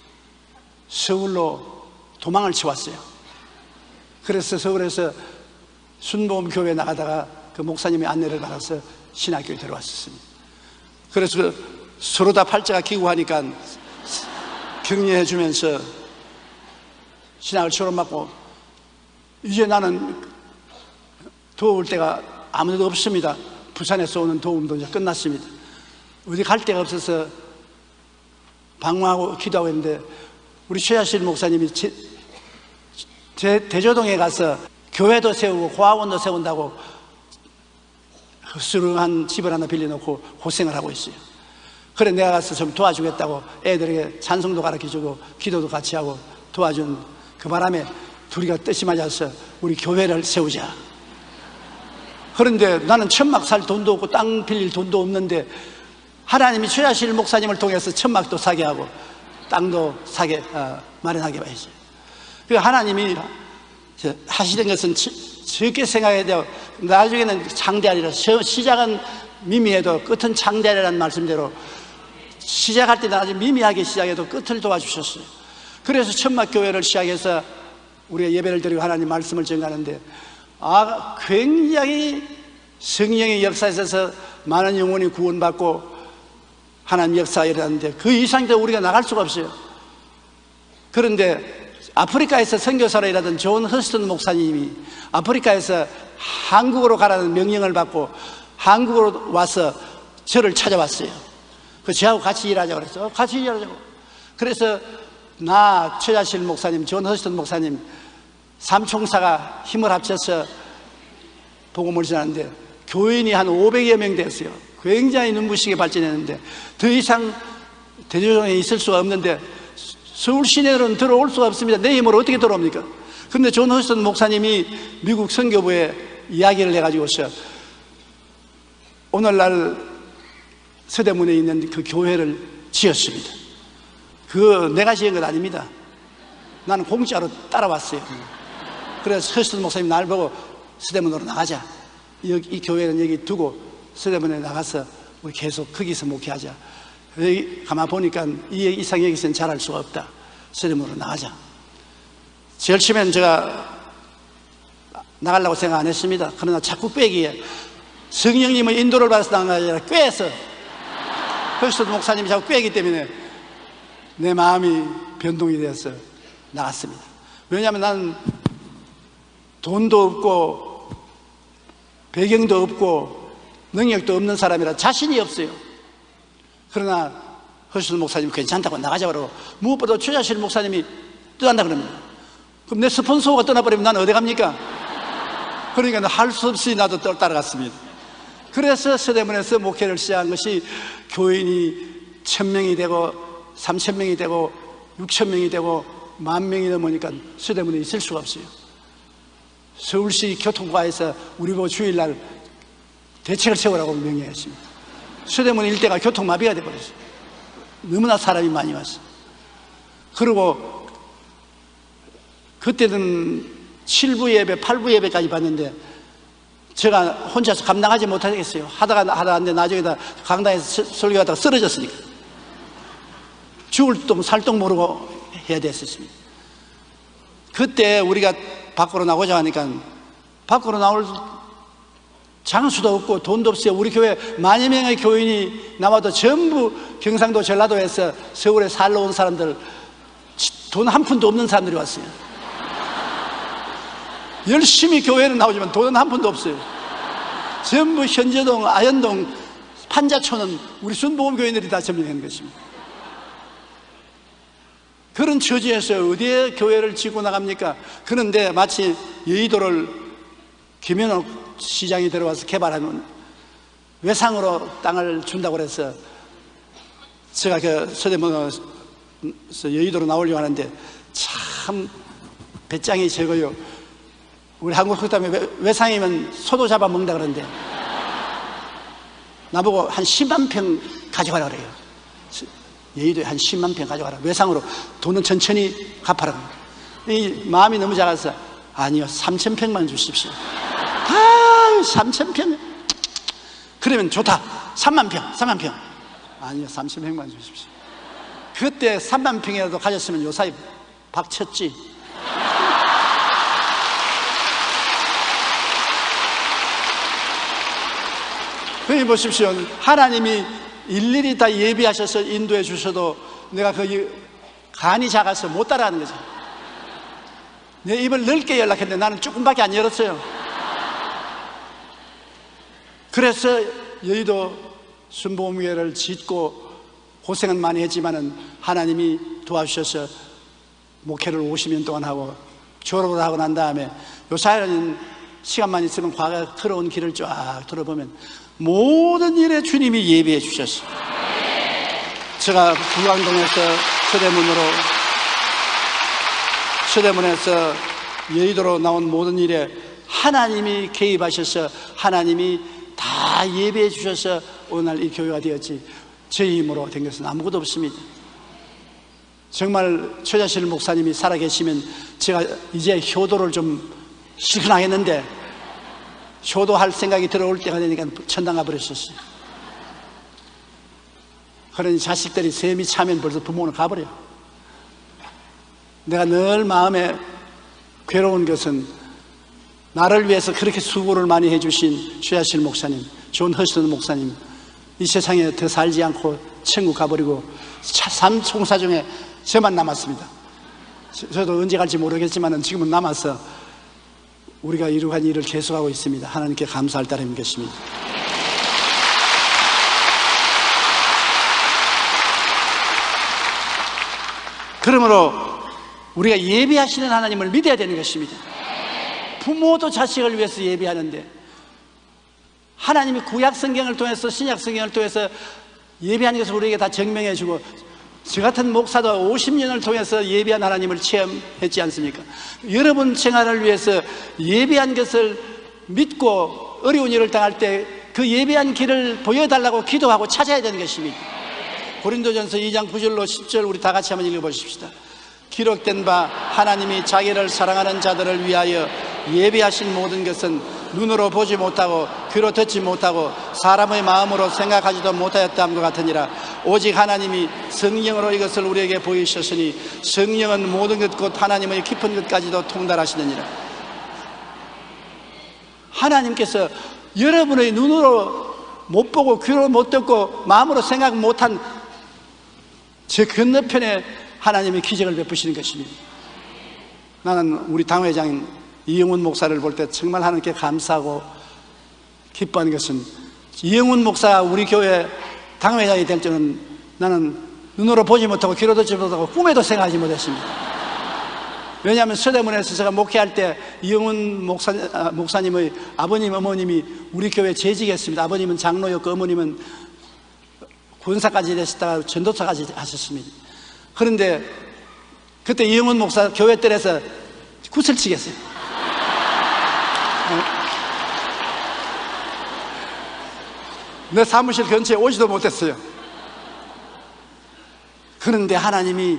서울로 도망을 치웠어요. 그래서 서울에서 순복음 교회에 나가다가 그 목사님의 안내를 받아서 신학교에 들어왔었습니다. 그래서 서로 다 팔자가 귀국하니까 격려해 주면서 신학을 졸업받고, 이제 나는 도울 때가 아무데도 없습니다. 부산에서 오는 도움도 이제 끝났습니다. 어디 갈 데가 없어서 방황하고 기도하고 있는데, 우리 최하실 목사님이 제 대조동에 가서 교회도 세우고 고아원도 세운다고 흡수한 집을 하나 빌려놓고 고생을 하고 있어요. 그래 내가 가서 좀 도와주겠다고 애들에게 찬송도 가르쳐주고 기도도 같이 하고 도와준 그 바람에 둘이가 뜻이 맞아서 우리 교회를 세우자. 그런데 나는 천막 살 돈도 없고 땅 빌릴 돈도 없는데, 하나님이 최하실 목사님을 통해서 천막도 사게 하고 땅도 사게 마련하게 하시죠. 그 하나님이 하시는 것은 적게 생각해야 돼요. 나중에는 창대하리라. 시작은 미미해도 끝은 창대하리라는 말씀대로 시작할 때는 아주 미미하게 시작해도 끝을 도와주셨어요. 그래서 천막교회를 시작해서 우리가 예배를 드리고 하나님 말씀을 전하는데, 굉장히 성령의 역사에 있어서 많은 영혼이 구원받고 하나님 역사에 일어났는데, 그 이상이 더 우리가 나갈 수가 없어요. 그런데 아프리카에서 선교사로 일하던 존 허스턴 목사님이 아프리카에서 한국으로 가라는 명령을 받고 한국으로 와서 저를 찾아왔어요. 저하고 같이 일하자고 그랬어. 같이 일하자고. 그래서 나, 최자실 목사님, 존 허스턴 목사님, 삼총사가 힘을 합쳐서 복음을 전하는데 교인이 한 500여 명 됐어요. 굉장히 눈부시게 발전했는데, 더 이상 대조동에 있을 수가 없는데 서울 시내로는 들어올 수가 없습니다. 내 힘으로 어떻게 들어옵니까? 그런데 존 허스턴 목사님이 미국 선교부에 이야기를 해가지고서 오늘날 서대문에 있는 그 교회를 지었습니다. 그거 내가 지은 건 아닙니다. 나는 공짜로 따라왔어요. 그래서 허스턴 목사님이 날 보고 서대문으로 나가자. 이 교회는 여기 두고 서대문에 나가서 우리 계속 거기서 목회하자. 여기 가만 보니까 이 이상 여기서는 잘할 수가 없다. 서대문으로 나가자. 제일 처음에는 제가 나가려고 생각 안 했습니다. 그러나 자꾸 꾀기에 성령님의 인도를 받아서 나간 게 아니라 꾀서 허스턴 목사님이 자꾸 꾀기 때문에 내 마음이 변동이 되어서 나갔습니다. 왜냐하면 나는 돈도 없고 배경도 없고 능력도 없는 사람이라 자신이 없어요. 그러나 허수는 목사님 괜찮다고 나가자 그러고, 무엇보다 최자실 목사님이 떠난다 그럽니다. 그럼 내 스폰서가 떠나버리면 나는 어디 갑니까? 그러니까 할 수 없이 나도 따라갔습니다. 그래서 서대문에서 목회를 시작한 것이 교인이 1000명이 되고 3000명이 되고 6000명이 되고 10,000명이 넘으니까 서대문에 있을 수가 없어요. 서울시 교통과에서 우리 보고 주일날 대책을 세우라고 명령했습니다. 서대문 일대가 교통마비가 되어버렸어요. 너무나 사람이 많이 왔어요. 그리고 그때는 7부 예배, 8부 예배까지 봤는데 제가 혼자서 감당하지 못하겠어요. 하다가 나중에 강당에서 설교하다가 쓰러졌으니까 죽을 똥 살 똥 모르고 해야 됐었습니다. 그때 우리가 밖으로 나오자 하니까 밖으로 나올 장수도 없고 돈도 없어요. 우리 교회 10,000여 명의 교인이 나와도 전부 경상도 전라도에서 서울에 살러 온 사람들, 돈 한 푼도 없는 사람들이 왔어요. 열심히 교회는 나오지만 돈은 한 푼도 없어요. 전부 현재동, 아현동, 판자촌은 우리 순복음 교인들이 다 점령한 것입니다. 그런 처지에서 어디에 교회를 짓고 나갑니까? 그런데 마치 여의도를 김현옥 시장이 들어와서 개발하는 외상으로 땅을 준다고 해서 제가 그 서대문에서 여의도로 나오려고 하는데 참 배짱이 적어요. 우리 한국 그다음에 외상이면 소도 잡아 먹는다 그러는데 나보고 한 10만 평 가져가라 그래요. 여의도에 한 10만 평 가져가라. 외상으로 돈은 천천히 갚아라. 이 마음이 너무 작아서 아니요 3,000평만 주십시오. 3,000평 그러면 좋다. 3만 평 아니요 3,000평만 주십시오. 그때 3만 평이라도 가졌으면 요사이 박쳤지. 여기 보십시오. 하나님이 일일이 다 예비하셔서 인도해 주셔도 내가 거기 간이 작아서 못 따라하는 거죠. 내 입을 넓게 열락했는데 나는 조금밖에 안 열었어요. 그래서 여의도 순복음교회를 짓고 고생은 많이 했지만은 하나님이 도와주셔서 목회를 50년 동안 하고 졸업을 하고 난 다음에 요사이는 시간만 있으면 과거 들어온 길을 쫙 들어보면 모든 일에 주님이 예비해 주셨어요. 제가 부광동에서 서대문에서 여의도로 나온 모든 일에 하나님이 개입하셔서 하나님이 다 예비해 주셔서 오늘 이 교회가 되었지 제 힘으로 된 것은 아무것도 없습니다. 정말 최자실 목사님이 살아계시면 제가 이제 효도를 좀 실컷하겠는데 효도할 생각이 들어올 때가 되니까 천당 가버렸었어요. 그러니 자식들이 셈이 차면 벌써 부모는 가버려. 내가 늘 마음에 괴로운 것은 나를 위해서 그렇게 수고를 많이 해주신 최자실 목사님, 존 허스턴 목사님, 이 세상에 더 살지 않고 천국 가버리고 삶 총사 중에 저만 남았습니다. 저도 언제 갈지 모르겠지만 지금은 남아서 우리가 이루어간 일을 계속하고 있습니다. 하나님께 감사할 따름인 것입니다. 그러므로 우리가 예비하시는 하나님을 믿어야 되는 것입니다. 부모도 자식을 위해서 예비하는데 하나님이 구약 성경을 통해서 신약 성경을 통해서 예비하는 것을 우리에게 다 증명해 주고 저 같은 목사도 50년을 통해서 예비한 하나님을 체험했지 않습니까? 여러분 생활을 위해서 예비한 것을 믿고 어려운 일을 당할 때 그 예비한 길을 보여달라고 기도하고 찾아야 되는 것입니다. 고린도전서 2장 9절로 10절 우리 다 같이 한번 읽어보십시다. 기록된 바 하나님이 자기를 사랑하는 자들을 위하여 예비하신 모든 것은 눈으로 보지 못하고 귀로 듣지 못하고 사람의 마음으로 생각하지도 못하였다는 것 같으니라. 오직 하나님이 성령으로 이것을 우리에게 보이셨으니 성령은 모든 것 곧 하나님의 깊은 것까지도 통달하시느니라. 하나님께서 여러분의 눈으로 못 보고 귀로 못 듣고 마음으로 생각 못한 제 건너편에 하나님의 기적을 베푸시는 것입니다. 나는 우리 당회장 이영훈 목사를 볼 때 정말 하나님께 감사하고 기뻐하는 것은 이영훈 목사가 우리 교회 당회장이 될 줄은 나는 눈으로 보지 못하고 귀로 듣지 못하고 꿈에도 생각하지 못했습니다. 왜냐하면 서대문에서 제가 목회할 때 이영훈 목사님의 아버님, 어머님이 우리 교회 재직했습니다. 아버님은 장로였고 어머님은 군사까지 되셨다가 전도사까지 하셨습니다. 그런데 그때 이영훈 목사 교회 뜰에서 굿을 치겠어요. 내 사무실 근처에 오지도 못했어요. 그런데 하나님이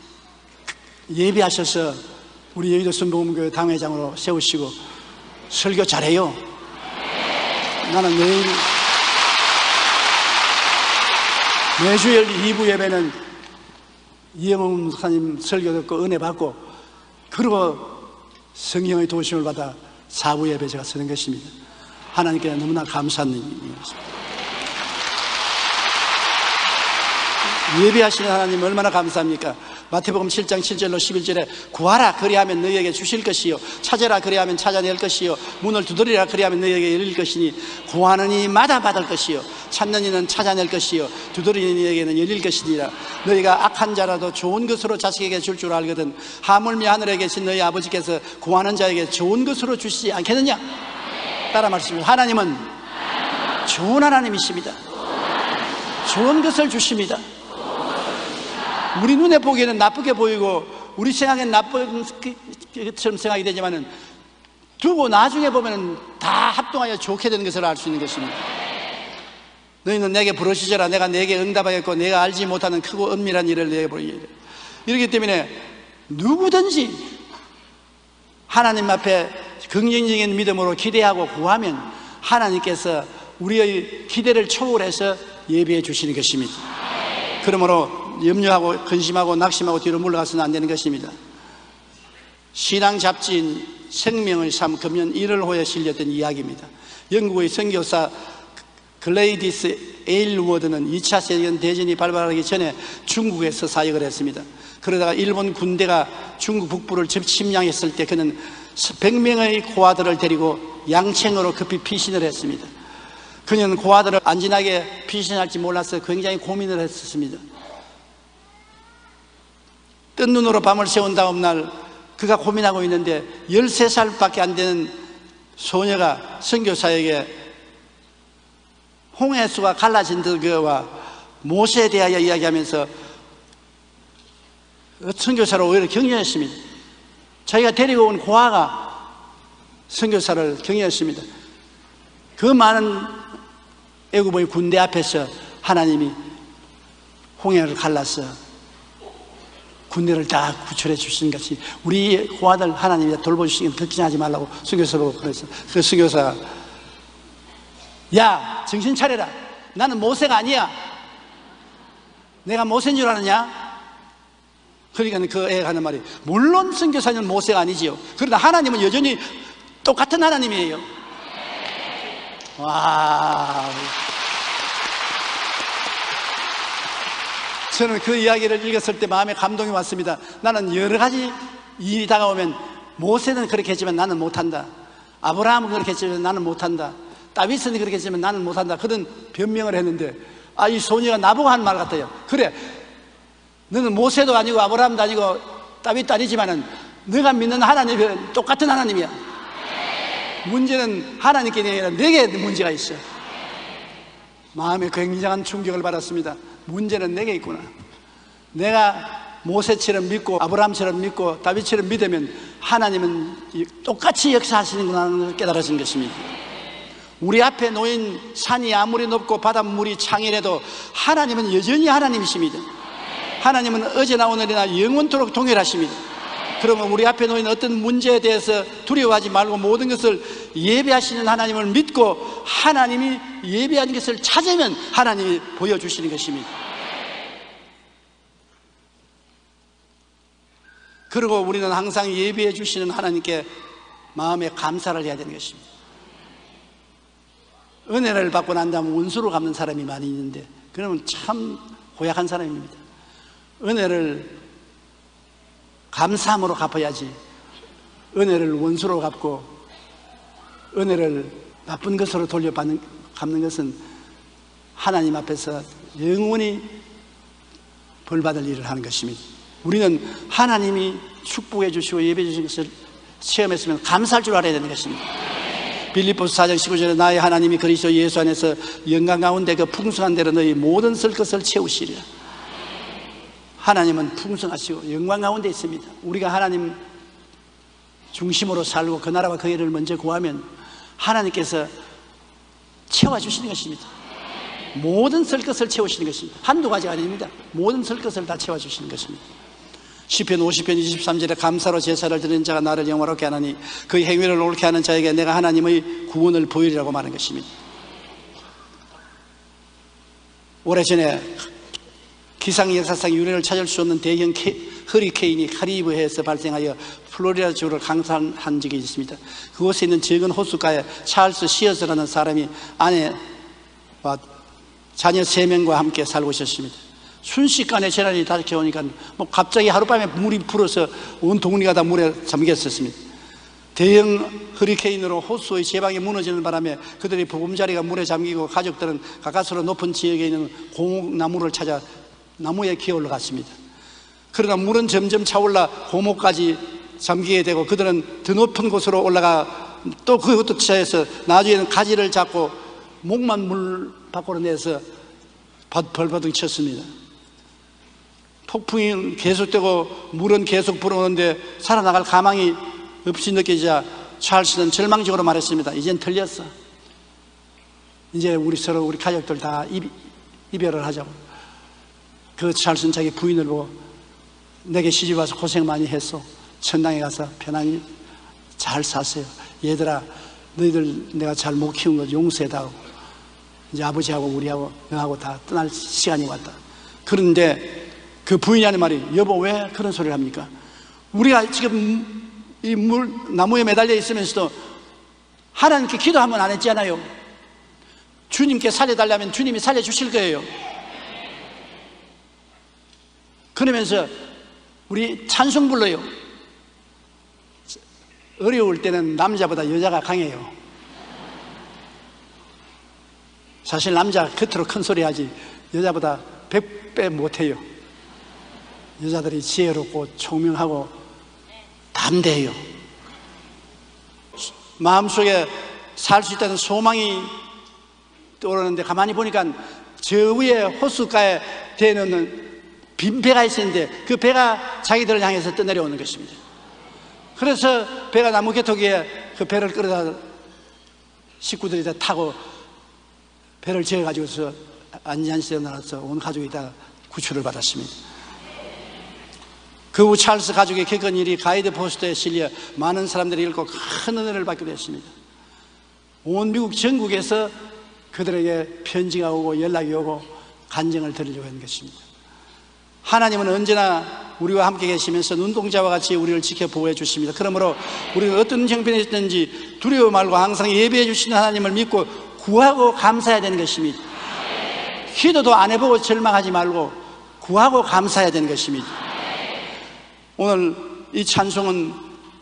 예비하셔서 우리 여의도 순복음교회 당회장으로 세우시고 설교 잘해요. 나는 매주일 2부 예배는 이영훈 목사님 설교 듣고 은혜 받고, 그리고 성령의 도심을 받아 4부 예배 제가 서는 것입니다. 하나님께 너무나 감사한 일입니다. 예배하시는 하나님 얼마나 감사합니까? 마태복음 7장 7절로 11절에 구하라 그리하면 너희에게 주실 것이요, 찾으라 그리하면 찾아낼 것이요, 문을 두드리라 그리하면 너희에게 열릴 것이니 구하는 이마다 받을 것이요, 찾는 이는 찾아낼 것이요, 두드리는 이에게는 열릴 것이니라. 너희가 악한 자라도 좋은 것으로 자식에게 줄 줄 알거든 하물며 하늘에 계신 너희 아버지께서 구하는 자에게 좋은 것으로 주시지 않겠느냐? 따라 말씀합니다. 하나님은 좋은 하나님이십니다. 좋은 것을 주십니다. 우리 눈에 보기에는 나쁘게 보이고 우리 생각엔 나쁜 것처럼 생각이 되지만은 두고 나중에 보면은 다 합동하여 좋게 되는 것을 알 수 있는 것입니다. 너희는 내게 부르시더라 내가 내게 응답하겠고 내가 알지 못하는 크고 은밀한 일을 내게 보이리라. 이렇기 때문에 누구든지 하나님 앞에 긍정적인 믿음으로 기대하고 구하면 하나님께서 우리의 기대를 초월해서 예비해 주시는 것입니다. 그러므로 염려하고 근심하고 낙심하고 뒤로 물러가서는 안 되는 것입니다. 신앙 잡지인 생명의 삶 금년 1월 호에 실렸던 이야기입니다. 영국의 선교사 글레이디스 에일워드는 2차 세계대전이 발발하기 전에 중국에서 사역을 했습니다. 그러다가 일본 군대가 중국 북부를 침략했을 때 그는 100명의 고아들을 데리고 양챙으로 급히 피신을 했습니다. 그는 고아들을 안전하게 피신할지 몰라서 굉장히 고민을 했었습니다. 뜬 눈으로 밤을 새운 다음 날 그가 고민하고 있는데 13살밖에 안 되는 소녀가 선교사에게 홍해수가 갈라진 그와 모세에 대하여 이야기하면서 선교사를 오히려 격려했습니다. 자기가 데리고 온 고아가 선교사를 격려했습니다. 그 많은 애굽의 군대 앞에서 하나님이 홍해를 갈라서 군대를 다 구출해 주시는 것이 우리 고아들 하나님이 돌보시기는 걱정하지 말라고 선교사로 그래서 그 선교사가 야 정신 차려라 나는 모세가 아니야 내가 모세인 줄 아느냐? 그러니까 그 애가 하는 말이 물론 선교사는 모세가 아니지요 그러나 하나님은 여전히 똑같은 하나님이에요. 와, 저는 그 이야기를 읽었을 때 마음에 감동이 왔습니다. 나는 여러 가지 일이 다가오면 모세는 그렇게 했지만 나는 못한다. 아브라함은 그렇게 했지만 나는 못한다. 다윗은 그렇게 했지만 나는 못한다. 그런 변명을 했는데 이 소녀가 나보고 한 말 같아요. 그래, 너는 모세도 아니고 아브라함도 아니고 다윗도 아니지만은 너가 믿는 하나님은 똑같은 하나님이야. 문제는 하나님께 아니라 내게 문제가 있어. 마음에 굉장한 충격을 받았습니다. 문제는 내게 있구나. 내가 모세처럼 믿고 아브라함처럼 믿고 다윗처럼 믿으면 하나님은 똑같이 역사하시는구나 하는 걸 깨달아진 것입니다. 우리 앞에 놓인 산이 아무리 높고 바닷물이 창이라도 하나님은 여전히 하나님이십니다. 하나님은 어제나 오늘이나 영원토록 동일하십니다. 그러면 우리 앞에 놓인 어떤 문제에 대해서 두려워하지 말고 모든 것을 예배하시는 하나님을 믿고 하나님이 예배하는 것을 찾으면 하나님이 보여주시는 것입니다. 그리고 우리는 항상 예배해 주시는 하나님께 마음에 감사를 해야 되는 것입니다. 은혜를 받고 난 다음에 원수로 갚는 사람이 많이 있는데 그러면 참 고약한 사람입니다. 은혜를 감사함으로 갚아야지 은혜를 원수로 갚고 은혜를 나쁜 것으로 갚는 것은 하나님 앞에서 영원히 벌받을 일을 하는 것입니다. 우리는 하나님이 축복해 주시고 예배해 주신 것을 체험했으면 감사할 줄 알아야 되는 것입니다. 빌립보서 4장 19절에 나의 하나님이 그리스도 예수 안에서 영광 가운데 그 풍성한 대로 너희 모든 쓸 것을 채우시리라. 하나님은 풍성하시고 영광 가운데 있습니다. 우리가 하나님 중심으로 살고 그 나라와 그 일을 먼저 구하면 하나님께서 채워주시는 것입니다. 모든 쓸 것을 채우시는 것입니다. 한두 가지가 아닙니다. 모든 쓸 것을 다 채워주시는 것입니다. 시편 50편 23절에 감사로 제사를 드리는 자가 나를 영화롭게 하나니 그 행위를 옳게 하는 자에게 내가 하나님의 구원을 보이리라고 말하는 것입니다. 오래전에 기상 역사상 유례를 찾을 수 없는 대형 허리케인이 카리브해에서 발생하여 플로리다 주를 강타한 적이 있습니다. 그곳에 있는 작은 호숫가에 찰스 시어스라는 사람이 아내와 자녀 3명과 함께 살고 있었습니다. 순식간에 재난이 닥쳐오니까 갑자기 하룻밤에 물이 불어서 온 동리가 다 물에 잠겼었습니다. 대형 허리케인으로 호수의 제방이 무너지는 바람에 그들의 보금자리가 물에 잠기고 가족들은 가까스로 높은 지역에 있는 고목나무를 찾아 나무에 기어 올라갔습니다. 그러나 물은 점점 차올라 고목까지 잠기게 되고 그들은 더 높은 곳으로 올라가 또 그것도 차에서 나중에는 가지를 잡고 목만 물 밖으로 내서 벌벌 쳤습니다. 폭풍이 계속되고 물은 계속 불어오는데 살아나갈 가망이 없이 느껴지자 찰스는 절망적으로 말했습니다. 이젠 틀렸어. 이제 우리 가족들 다 이별을 하자고. 그 찰스는 자기 부인을 보고 내게 시집 와서 고생 많이 했어. 천당에 가서 편안히 잘 사세요. 얘들아, 너희들 내가 잘 못 키운 거 용서해다고. 이제 아버지하고 우리하고 너하고 다 떠날 시간이 왔다. 그런데 그 부인이 하는 말이 여보 왜 그런 소리를 합니까? 우리가 지금 이 나무에 매달려 있으면서도 하나님께 기도 한번 안 했잖아요. 주님께 살려달라면 주님이 살려주실 거예요. 그러면서 우리 찬송 불러요. 어려울 때는 남자보다 여자가 강해요. 사실 남자 겉으로 큰 소리 하지 여자보다 100배 못해요. 여자들이 지혜롭고 총명하고 담대해요. 마음속에 살 수 있다는 소망이 떠오르는데 가만히 보니까 저 위에 호숫가에 대놓는 빈 배가 있었는데 그 배가 자기들을 향해서 떠내려오는 것입니다. 그래서 배가 나무 개토기에 그 배를 끌어다 식구들이 다 타고 배를 지어가지고서 안전시에 나눠서 온 가족이 다 구출을 받았습니다. 그 후 찰스 가족이 겪은 일이 가이드 포스터에 실려 많은 사람들이 읽고 큰 은혜를 받게 됐습니다. 온 미국 전국에서 그들에게 편지가 오고 연락이 오고 간증을 들으려고 하는 것입니다. 하나님은 언제나 우리와 함께 계시면서 눈동자와 같이 우리를 지켜 보호해 주십니다. 그러므로 우리가 어떤 형편에 있든지 두려워 말고 항상 예배해 주시는 하나님을 믿고 구하고 감사해야 되는 것입니다. 기도도 안 해보고 절망하지 말고 구하고 감사해야 되는 것입니다. 오늘 이 찬송은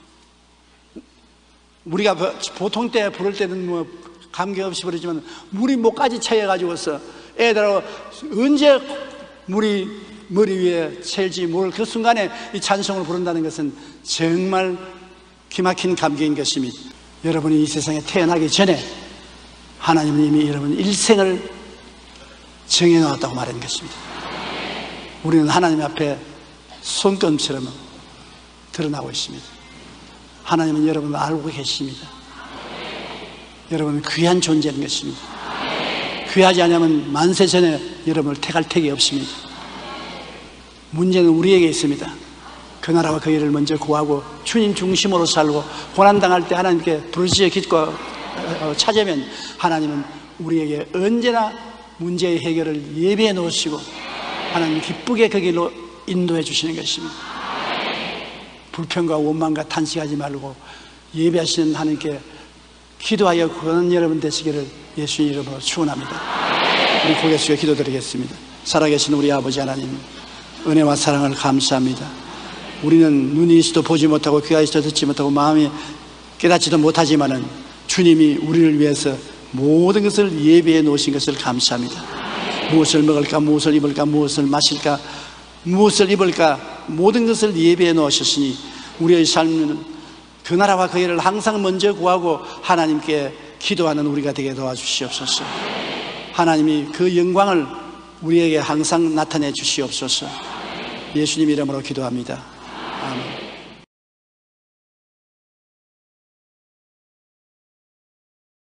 우리가 보통 때 부를 때는 뭐 감격없이 부르지만 물이 목까지 차여가지고서 애들하고 언제 물이 머리 위에 셀지 모를 그 순간에 이 찬송을 부른다는 것은 정말 기막힌 감격인 것입니다. 여러분이 이 세상에 태어나기 전에 하나님은 이미 여러분 일생을 정해놓았다고 말하는 것입니다. 우리는 하나님 앞에 손금처럼 드러나고 있습니다. 하나님은 여러분을 알고 계십니다. 여러분은 귀한 존재인 것입니다. 귀하지 않으면 만세 전에 여러분을 택할 택이 없습니다. 문제는 우리에게 있습니다. 그 나라와 그 일을 먼저 구하고 주님 중심으로 살고 고난당할 때 하나님께 부르짖어 기도하고 찾으면 하나님은 우리에게 언제나 문제의 해결을 예비해 놓으시고 하나님 기쁘게 그 길로 인도해 주시는 것입니다. 불평과 원망과 탄식하지 말고 예배하시는 하나님께 기도하여 구하는 여러분 되시기를 예수님 이름으로 축원합니다. 우리 고개 숙여 기도드리겠습니다. 살아계신 우리 아버지 하나님, 은혜와 사랑을 감사합니다. 우리는 눈이 있어도 보지 못하고 귀가 있어도 듣지 못하고 마음이 깨닫지도 못하지만은 주님이 우리를 위해서 모든 것을 예비해 놓으신 것을 감사합니다. 무엇을 먹을까, 무엇을 입을까, 무엇을 마실까 무엇을 입을까 모든 것을 예비해 놓으셨으니 우리의 삶은 그 나라와 그 일을 항상 먼저 구하고 하나님께 기도하는 우리가 되게 도와주시옵소서. 하나님이 그 영광을 우리에게 항상 나타내 주시옵소서. 예수님 이름으로 기도합니다. 아멘.